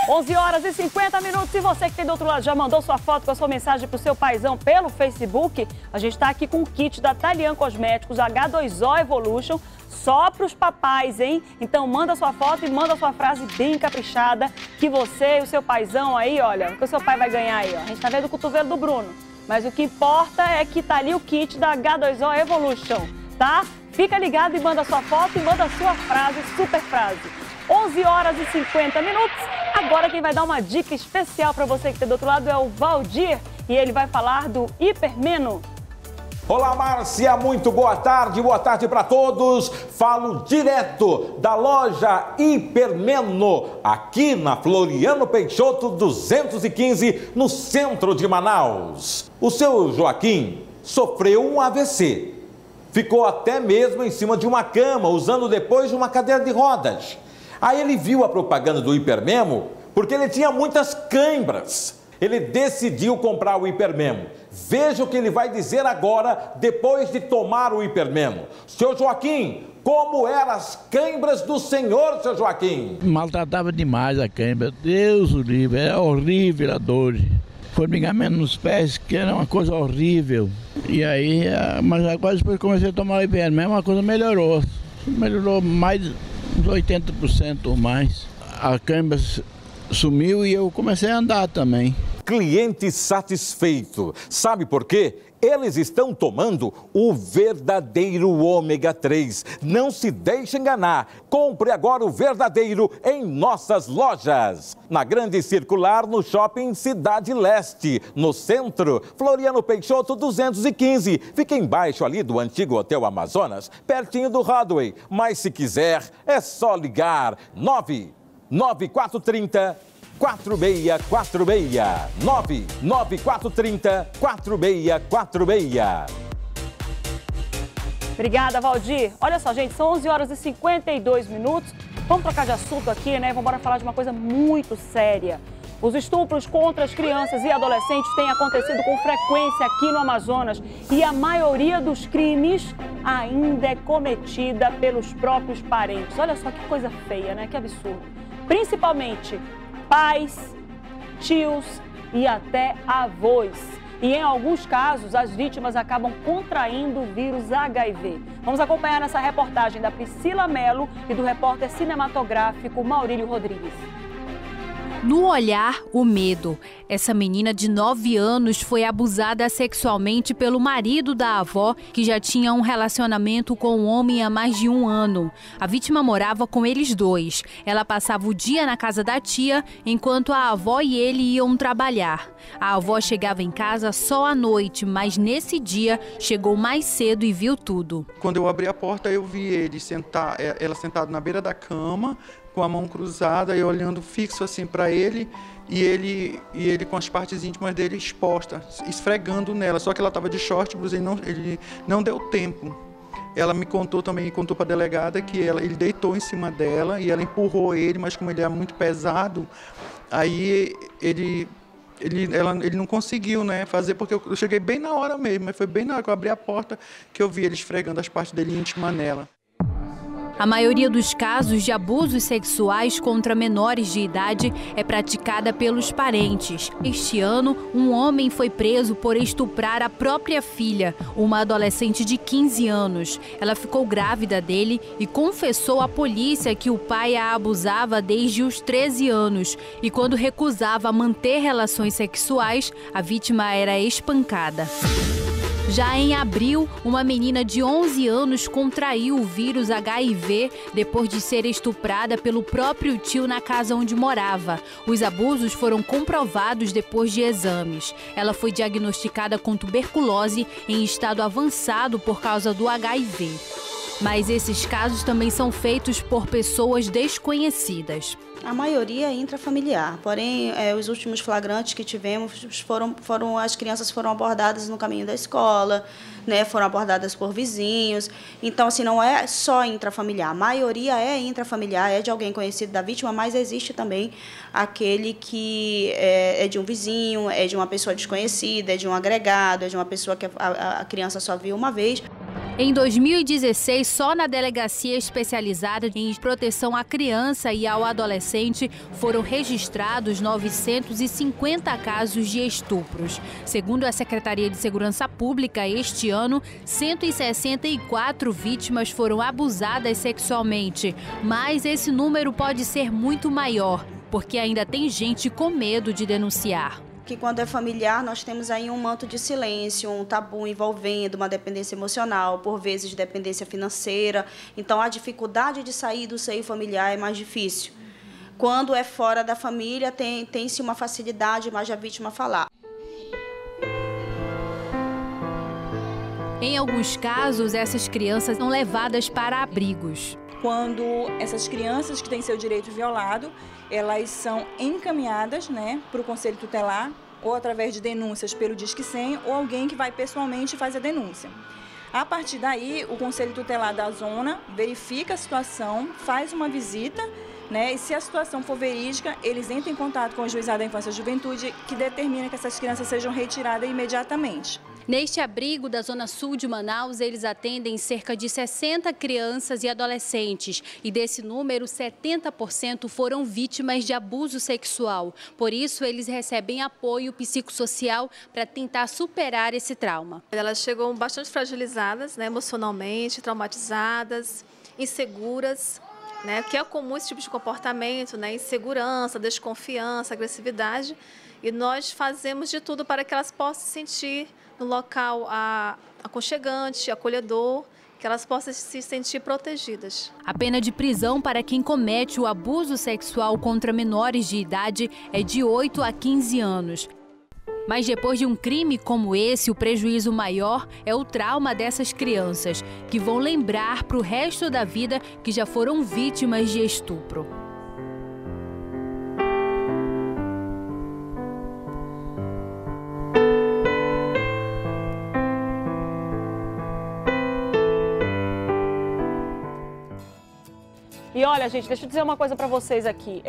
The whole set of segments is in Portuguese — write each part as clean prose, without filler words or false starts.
11 horas e 50 minutos. E você que tem do outro lado já mandou sua foto com a sua mensagem para o seu paizão pelo Facebook, a gente está aqui com o kit da Talian Cosméticos H2O Evolution, só para os papais, hein? Então manda sua foto e manda sua frase bem caprichada, que você e o seu paizão aí, olha, o que o seu pai vai ganhar aí, ó. A gente tá vendo o cotovelo do Bruno, mas o que importa é que tá ali o kit da H2O Evolution, tá? Fica ligado e manda sua foto e manda sua frase, super frase. 11 horas e 50 minutos. Agora quem vai dar uma dica especial para você que está do outro lado é o Valdir e ele vai falar do Hipermeno. Olá, Márcia, muito boa tarde para todos. Falo direto da loja Hipermeno, aqui na Floriano Peixoto 215, no centro de Manaus. O seu Joaquim sofreu um AVC. Ficou até mesmo em cima de uma cama, usando depois uma cadeira de rodas. Aí ele viu a propaganda do Hipermeno, porque ele tinha muitas cãibras. Ele decidiu comprar o Hipermeno. Veja o que ele vai dizer agora, depois de tomar o Hipermeno. Seu Joaquim, como eram as cãibras do senhor, seu Joaquim? Maltratava demais a cãibra. Deus o livre, é horrível a dor. Formigamento nos pés, que era uma coisa horrível. E aí, mas agora depois que comecei a tomar o Hipermeno, a coisa melhorou. Melhorou mais uns 80% ou mais. A cãibra sumiu e eu comecei a andar também. Cliente satisfeito. Sabe por quê? Eles estão tomando o verdadeiro ômega 3. Não se deixe enganar. Compre agora o verdadeiro em nossas lojas. Na Grande Circular, no Shopping Cidade Leste. No centro, Floriano Peixoto 215. Fica embaixo ali do antigo Hotel Amazonas, pertinho do Rodway. Mas se quiser, é só ligar 99430 4646. 99430 4646. Obrigada, Valdir. Olha só, gente, são 11 horas e 52 minutos. Vamos trocar de assunto aqui, né? Vamos embora falar de uma coisa muito séria. Os estupros contra as crianças e adolescentes têm acontecido com frequência aqui no Amazonas e a maioria dos crimes ainda é cometida pelos próprios parentes. Olha só que coisa feia, né? Que absurdo. Principalmente pais, tios e até avós. E em alguns casos, as vítimas acabam contraindo o vírus HIV. Vamos acompanhar nessa reportagem da Priscila Mello e do repórter cinematográfico Maurílio Rodrigues. No olhar, o medo. Essa menina de 9 anos foi abusada sexualmente pelo marido da avó, que já tinha um relacionamento com o homem há mais de 1 ano. A vítima morava com eles dois. Ela passava o dia na casa da tia, enquanto a avó e ele iam trabalhar. A avó chegava em casa só à noite, mas nesse dia chegou mais cedo e viu tudo. Quando eu abri a porta, eu vi ela sentada na beira da cama, com a mão cruzada e olhando fixo assim para ele, e ele com as partes íntimas dele expostas, esfregando nela. Só que ela estava de short, blusa, e ele não deu tempo. Ela me contou também, contou para a delegada que ele deitou em cima dela e ela empurrou ele, mas como ele era muito pesado, aí ele não conseguiu, né, fazer, porque eu cheguei bem na hora mesmo, mas foi bem na hora que eu abri a porta que eu vi ele esfregando as partes dele íntimas nela. A maioria dos casos de abusos sexuais contra menores de idade é praticada pelos parentes. Este ano, um homem foi preso por estuprar a própria filha, uma adolescente de 15 anos. Ela ficou grávida dele e confessou à polícia que o pai a abusava desde os 13 anos. E quando recusava manter relações sexuais, a vítima era espancada. Já em abril, uma menina de 11 anos contraiu o vírus HIV depois de ser estuprada pelo próprio tio na casa onde morava. Os abusos foram comprovados depois de exames. Ela foi diagnosticada com tuberculose em estado avançado por causa do HIV. Mas esses casos também são feitos por pessoas desconhecidas. A maioria é intrafamiliar, porém os últimos flagrantes que tivemos as crianças foram abordadas no caminho da escola, né, foram abordadas por vizinhos. Então, assim, não é só intrafamiliar, a maioria é intrafamiliar, é de alguém conhecido da vítima, mas existe também aquele que é de um vizinho, é de uma pessoa desconhecida, é de um agregado, é de uma pessoa que a criança só viu uma vez. Em 2016, só na Delegacia Especializada em Proteção à Criança e ao Adolescente foram registrados 950 casos de estupros. Segundo a Secretaria de Segurança Pública, este ano, 164 vítimas foram abusadas sexualmente. Mas esse número pode ser muito maior, porque ainda tem gente com medo de denunciar. Que quando é familiar, nós temos aí um manto de silêncio, um tabu envolvendo uma dependência emocional, por vezes dependência financeira. Então, a dificuldade de sair do seio familiar é mais difícil. Quando é fora da família, tem-se uma facilidade mais da vítima falar. Em alguns casos, essas crianças são levadas para abrigos. Quando essas crianças que têm seu direito violado, elas são encaminhadas, para o Conselho Tutelar, ou através de denúncias pelo Disque 100, ou alguém que vai pessoalmente e faz a denúncia. A partir daí, o Conselho Tutelar da zona verifica a situação, faz uma visita, e se a situação for verídica, eles entram em contato com o Juizado da Infância e Juventude, que determina que essas crianças sejam retiradas imediatamente. Neste abrigo da Zona Sul de Manaus, eles atendem cerca de 60 crianças e adolescentes. E desse número, 70% foram vítimas de abuso sexual. Por isso, eles recebem apoio psicossocial para tentar superar esse trauma. Elas chegam bastante fragilizadas, emocionalmente, traumatizadas, inseguras, que é comum esse tipo de comportamento, insegurança, desconfiança, agressividade. E nós fazemos de tudo para que elas possam se sentir no local aconchegante, acolhedor, que elas possam se sentir protegidas. A pena de prisão para quem comete o abuso sexual contra menores de idade é de 8 a 15 anos. Mas depois de um crime como esse, o prejuízo maior é o trauma dessas crianças, que vão lembrar para o resto da vida que já foram vítimas de estupro. E olha, gente, deixa eu dizer uma coisa para vocês aqui.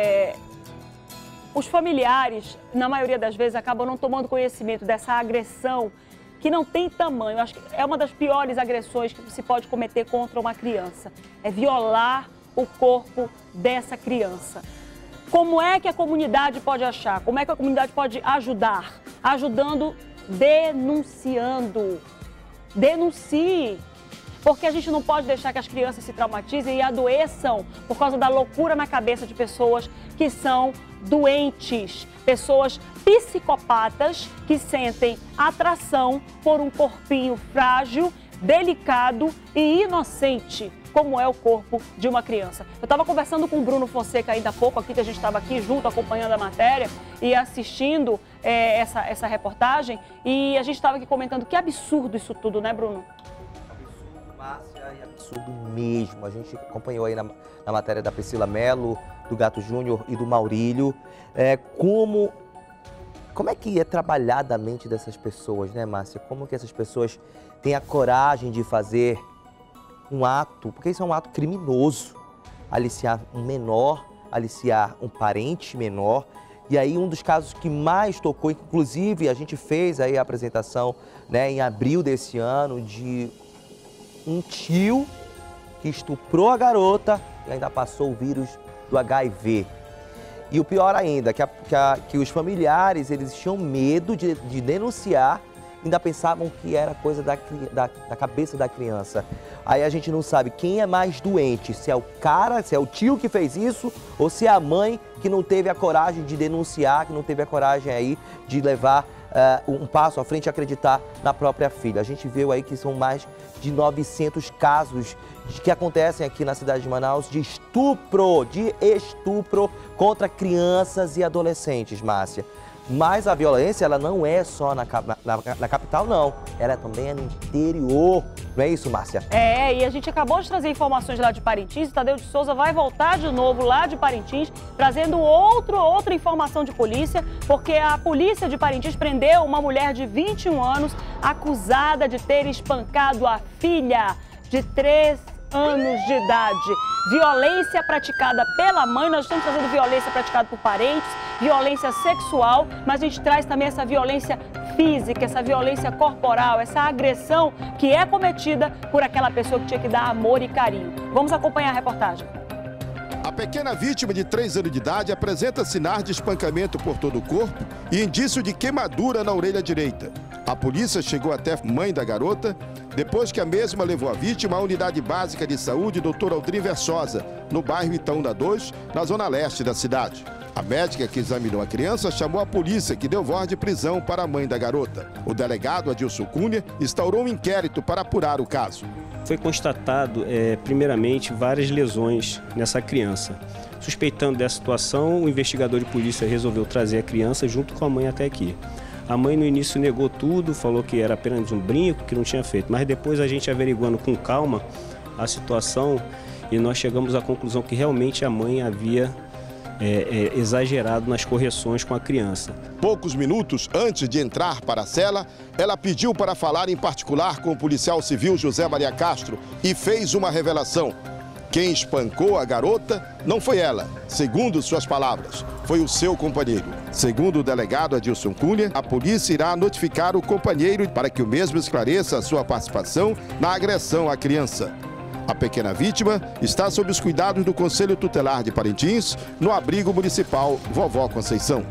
Os familiares, na maioria das vezes, acabam não tomando conhecimento dessa agressão que não tem tamanho. Eu acho que é uma das piores agressões que se pode cometer contra uma criança. É violar o corpo dessa criança. Como é que a comunidade pode achar? Como é que a comunidade pode ajudar? Ajudando, denunciando. Denuncie. Porque a gente não pode deixar que as crianças se traumatizem e adoeçam por causa da loucura na cabeça de pessoas que são doentes, pessoas psicopatas que sentem atração por um corpinho frágil, delicado e inocente, como é o corpo de uma criança. Eu estava conversando com o Bruno Fonseca ainda há pouco, aqui que a gente estava aqui junto acompanhando a matéria e assistindo essa reportagem, e a gente estava aqui comentando que absurdo isso tudo, né, Bruno? Márcia, é absurdo mesmo. A gente acompanhou aí na matéria da Priscila Mello, do Gato Júnior e do Maurílio, como é que é trabalhada a mente dessas pessoas, né, Márcia? Como que essas pessoas têm a coragem de fazer um ato, porque isso é um ato criminoso, aliciar um menor, aliciar um parente menor. E aí um dos casos que mais tocou, inclusive a gente fez aí a apresentação, em abril desse ano, de um tio que estuprou a garota e ainda passou o vírus do HIV. E o pior ainda, que os familiares, eles tinham medo de denunciar, ainda pensavam que era coisa da cabeça da criança. Aí a gente não sabe quem é mais doente, se é o cara, se é o tio que fez isso, ou se é a mãe que não teve a coragem de denunciar, que não teve a coragem aí de levar um passo à frente e acreditar na própria filha. A gente viu aí que são mais de 900 casos que acontecem aqui na cidade de Manaus de estupro contra crianças e adolescentes, Márcia. Mas a violência, ela não é só na capital, não. Ela também é no interior. Não é isso, Márcia? E a gente acabou de trazer informações lá de Parintins. O Tadeu de Souza vai voltar de novo lá de Parintins, trazendo outra informação de polícia, porque a polícia de Parintins prendeu uma mulher de 21 anos acusada de ter espancado a filha de 3 anos de idade. Violência praticada pela mãe, nós estamos fazendo violência praticada por parentes, violência sexual, mas a gente traz também essa violência física, essa violência corporal, essa agressão que é cometida por aquela pessoa que tinha que dar amor e carinho. Vamos acompanhar a reportagem. A pequena vítima de 3 anos de idade apresenta sinais de espancamento por todo o corpo e indício de queimadura na orelha direita. A polícia chegou até a mãe da garota, depois que a mesma levou a vítima à Unidade Básica de Saúde Dr. Aldrin Versosa, no bairro Itaúna 2, na zona leste da cidade. A médica que examinou a criança chamou a polícia, que deu voz de prisão para a mãe da garota. O delegado Adilson Cunha instaurou um inquérito para apurar o caso. Foi constatado, primeiramente, várias lesões nessa criança. Suspeitando dessa situação, o investigador de polícia resolveu trazer a criança junto com a mãe até aqui. A mãe no início negou tudo, falou que era apenas um brinco, que não tinha feito. Mas depois a gente averiguando com calma a situação e nós chegamos à conclusão que realmente a mãe havia exagerado nas correções com a criança. Poucos minutos antes de entrar para a cela, ela pediu para falar em particular com o policial civil José Maria Castro e fez uma revelação. Quem espancou a garota não foi ela, segundo suas palavras, foi o seu companheiro. Segundo o delegado Adilson Cunha, a polícia irá notificar o companheiro para que o mesmo esclareça a sua participação na agressão à criança. A pequena vítima está sob os cuidados do Conselho Tutelar de Parintins, no abrigo municipal Vovó Conceição.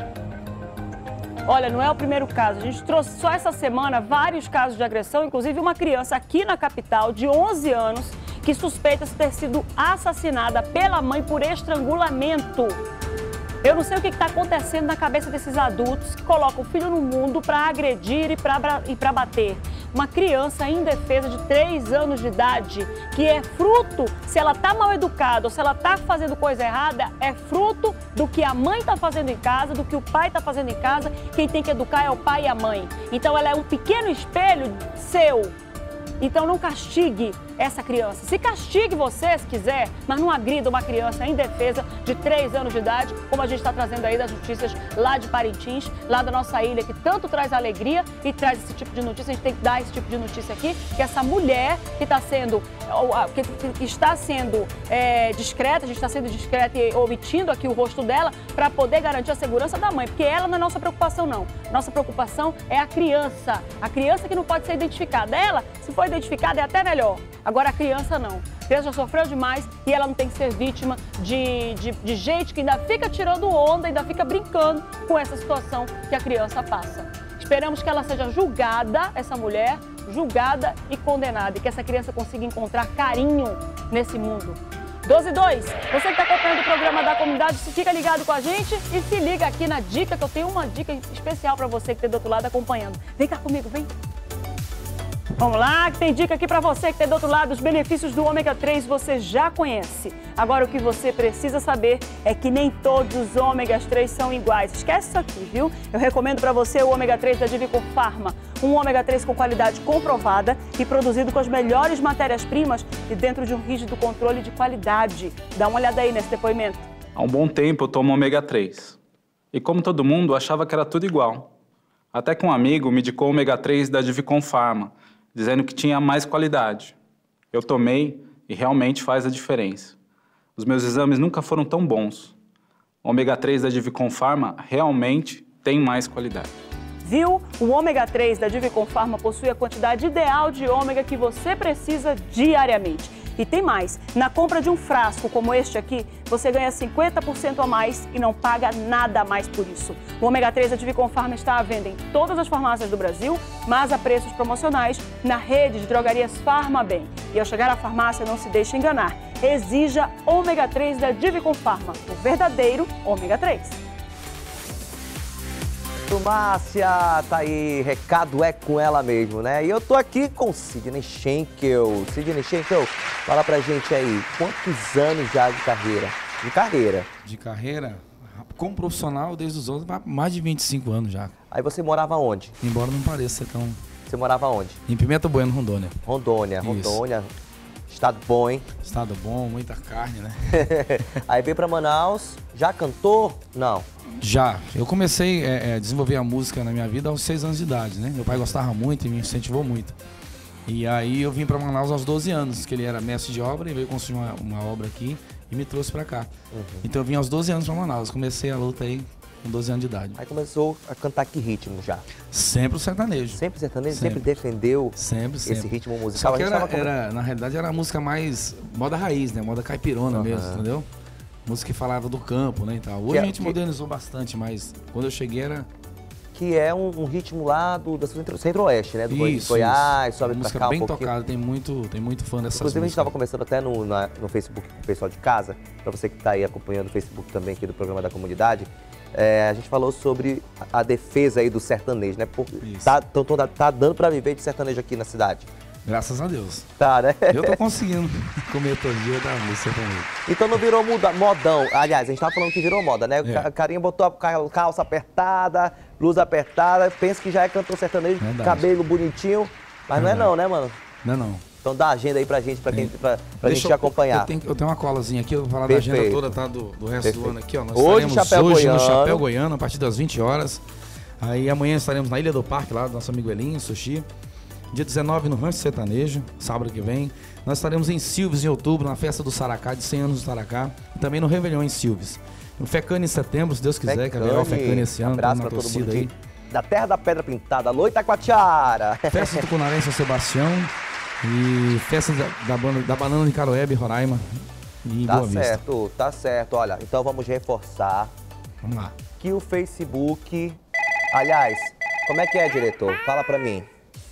Olha, não é o primeiro caso. A gente trouxe só essa semana vários casos de agressão, inclusive uma criança aqui na capital de 11 anos que suspeita-se ter sido assassinada pela mãe por estrangulamento. Eu não sei o que está acontecendo na cabeça desses adultos que colocam o filho no mundo para agredir e para bater. Uma criança indefesa de 3 anos de idade, que é fruto, se ela está mal educada ou se ela está fazendo coisa errada, é fruto do que a mãe está fazendo em casa, do que o pai está fazendo em casa. Quem tem que educar é o pai e a mãe. Então ela é um pequeno espelho seu. Então não castigue essa criança. Se castigue você, se quiser, mas não agrida uma criança indefesa de 3 anos de idade, como a gente está trazendo aí das notícias lá de Parintins, lá da nossa ilha, que tanto traz alegria e traz esse tipo de notícia. A gente tem que dar esse tipo de notícia aqui, que essa mulher que está sendo, discreta, a gente está sendo discreta e omitindo aqui o rosto dela para poder garantir a segurança da mãe, porque ela não é nossa preocupação, não. Nossa preocupação é a criança que não pode ser identificada. Ela, se for identificada, é até melhor. Agora a criança não. A criança já sofreu demais e ela não tem que ser vítima de gente que ainda fica tirando onda, ainda fica brincando com essa situação que a criança passa. Esperamos que ela seja julgada, essa mulher, julgada e condenada, e que essa criança consiga encontrar carinho nesse mundo. 12:02, você que está acompanhando o programa da comunidade, fica ligado com a gente e se liga aqui na dica, que eu tenho uma dica especial para você que está do outro lado acompanhando. Vem cá comigo, vem. Vamos lá, que tem dica aqui para você que está do outro lado. Os benefícios do ômega 3 você já conhece. Agora o que você precisa saber é que nem todos os ômegas 3 são iguais. Esquece isso aqui, viu? Eu recomendo para você o ômega 3 da Divicor Pharma. Um ômega 3 com qualidade comprovada e produzido com as melhores matérias-primas e dentro de um rígido controle de qualidade. Dá uma olhada aí nesse depoimento. Há um bom tempo eu tomo ômega 3. E como todo mundo, achava que era tudo igual. Até que um amigo me indicou o ômega 3 da Divicor Pharma, dizendo que tinha mais qualidade. Eu tomei e realmente faz a diferença. Os meus exames nunca foram tão bons. O ômega 3 da Divicor Pharma realmente tem mais qualidade. Viu? O ômega 3 da Divicor Pharma possui a quantidade ideal de ômega que você precisa diariamente. E tem mais, na compra de um frasco como este aqui, você ganha 50% a mais e não paga nada a mais por isso. O ômega 3 da Divicor Pharma está à venda em todas as farmácias do Brasil, mas a preços promocionais na rede de drogarias Farmabem. E ao chegar à farmácia, não se deixe enganar. Exija ômega 3 da Divicor Pharma, o verdadeiro ômega 3. Márcia, tá aí, recado é com ela mesmo, né? E eu tô aqui com Sidney Schenkel. Sidney Schenkel, fala pra gente aí, quantos anos já de carreira? De carreira? Como profissional, desde os outros, mais de 25 anos já. Aí você morava onde? Embora não pareça ser tão... Você morava onde? Em Pimenta Bueno, Rondônia. Rondônia. Estado bom, hein? Estado bom, muita carne, né? Aí veio pra Manaus, já cantou? Não. Já. Eu comecei a desenvolver a música na minha vida aos 6 anos de idade, né? Meu pai gostava muito e me incentivou muito. E aí eu vim para Manaus aos 12 anos, que ele era mestre de obra e veio construir uma obra aqui e me trouxe para cá. Uhum. Então eu vim aos 12 anos para Manaus. Comecei a luta aí com 12 anos de idade. Aí começou a cantar que ritmo já? Sempre o sertanejo. Sempre sertanejo? Sempre defendeu esse ritmo musical? Só que na realidade era a música mais moda raiz, né? Moda caipirona mesmo, entendeu? Música que falava do campo, né, e tal. Hoje a gente modernizou bastante, mas quando eu cheguei era... Que é um ritmo lá do centro-oeste, né? Do Goiás, sobe pra cá um pouquinho. Bem tocada, tem muito fã dessas Inclusive, músicas. a gente estava conversando até no Facebook com o pessoal de casa, para você que está aí acompanhando o Facebook também aqui do programa da comunidade, a gente falou sobre a defesa aí do sertanejo, né? Tá dando para viver de sertanejo aqui na cidade. Graças a Deus. Tá, né? Eu tô conseguindo comer todo dia da música também. Então não virou modão. Aliás, a gente tava falando que virou moda, né? O carinha botou a calça apertada, blusa apertada, pensa que já é cantor sertanejo, cabelo bonitinho. Mas não é não, né, mano? Não é não. Então dá a agenda aí pra gente, pra gente acompanhar. Eu tenho uma colazinha aqui, eu vou falar da agenda toda, tá? Do resto do ano aqui, ó. Nós hoje no Chapéu Goiano, a partir das 20 horas. Aí amanhã estaremos na Ilha do Parque, lá do nosso amigo Elinho, Sushi. Dia 19 no Rancho Sertanejo, sábado que vem. Nós estaremos em Silves em outubro, na festa do Saracá, de 100 anos do Saracá. E também no Réveillon em Silves. No Fecane em setembro, se Deus quiser, que haverá o Fecane esse ano. Abraço pra todo mundo aí. Da Terra da Pedra Pintada, alô Itacoatiara. Festa do Tucunaré em São Sebastião. E festa da Banana de Caroebe, Roraima. E Boa Vista. Tá certo. Olha, então vamos reforçar. Vamos lá. Que o Facebook... Aliás, como é que é, diretor? Fala pra mim.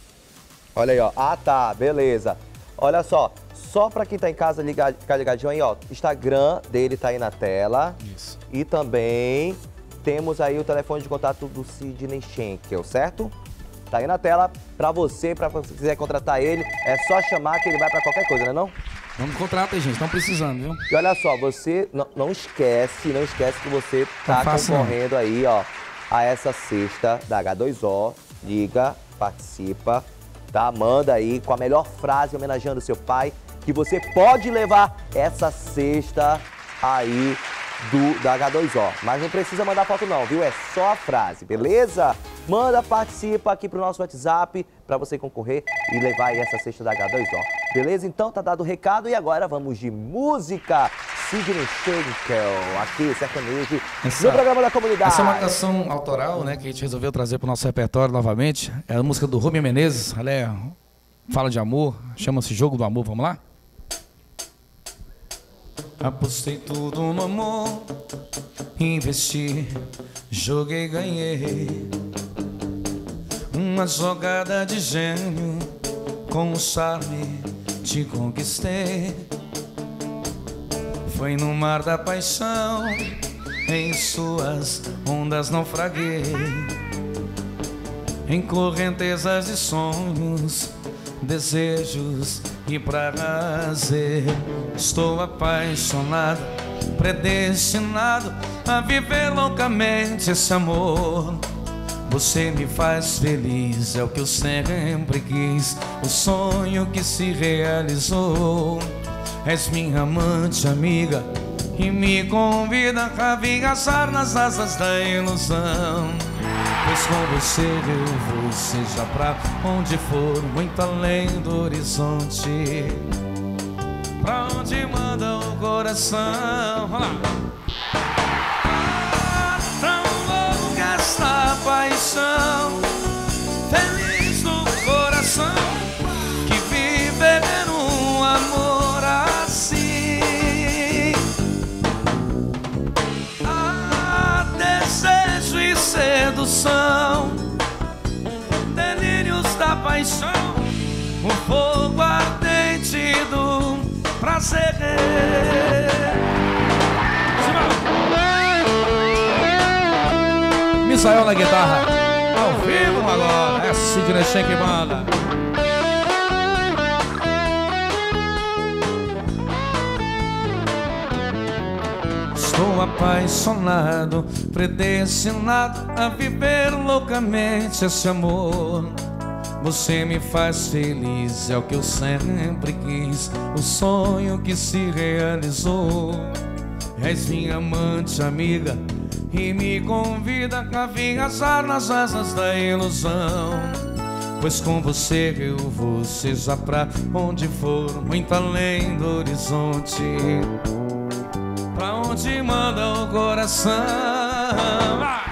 Olha aí, ó. Ah, tá. Beleza. Olha só pra quem tá em casa ficar ligadinho aí, ó. Instagram dele tá aí na tela. Isso. E também temos aí o telefone de contato do Sidney Schenkel, certo? Tá aí na tela pra você quiser contratar ele. É só chamar que ele vai pra qualquer coisa, né não? Vamos contratar, gente. Estão precisando, viu? E olha só, você não esquece que você tá concorrendo aí, ó, a essa cesta da H2O. Liga, participa. Tá? Manda aí com a melhor frase homenageando o seu pai, que você pode levar essa cesta aí da H2O. Mas não precisa mandar foto não, viu? É só a frase, beleza? Manda, participa aqui pro nosso WhatsApp para você concorrer e levar aí essa cesta da H2O. Beleza? Então tá dado o recado e agora vamos de música. Sidney Schenkel, aqui, sertanejo, no programa da comunidade. Essa é uma canção autoral, né, que a gente resolveu trazer pro nosso repertório novamente. É a música do Rubem Menezes, ela fala de amor, chama-se Jogo do Amor, vamos lá? Apostei tudo no amor, investi, joguei, ganhei. Uma jogada de gênio, com o charme te conquistei. Foi no mar da paixão, em suas ondas naufraguei. Em correntezas de sonhos, desejos e prazer. Estou apaixonado, predestinado a viver loucamente esse amor. Você me faz feliz, é o que eu sempre quis, o sonho que se realizou. És minha amante, amiga, e me convida a viajar nas asas da ilusão. Pois com você eu vou, seja pra onde for, muito além do horizonte, pra onde manda o coração. Olha lá. Tão longa esta paixão, feliz no coração, que viver um amor assim. Há desejo e sedução, delírios da paixão, o fogo ardente do prazer. Misael na guitarra, ao vivo agora, é Sidney Schenkel que manda. Estou apaixonado, predestinado a viver loucamente esse amor. Você me faz feliz, é o que eu sempre quis, o sonho que se realizou. És minha amante, amiga, e me convida a viajar nas asas da ilusão. Pois com você eu vou, seja pra onde for, muito além do horizonte, pra onde manda o coração.